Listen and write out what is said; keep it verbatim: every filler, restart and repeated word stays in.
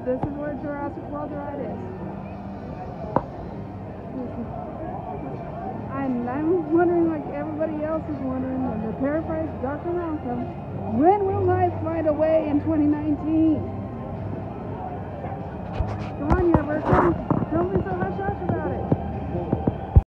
this is where Jurassic World ride is. And I'm wondering, like everybody else is wondering, and the paraphrase Doctor Malcolm, when will life find a way in twenty nineteen? Come on, Universe, don't be so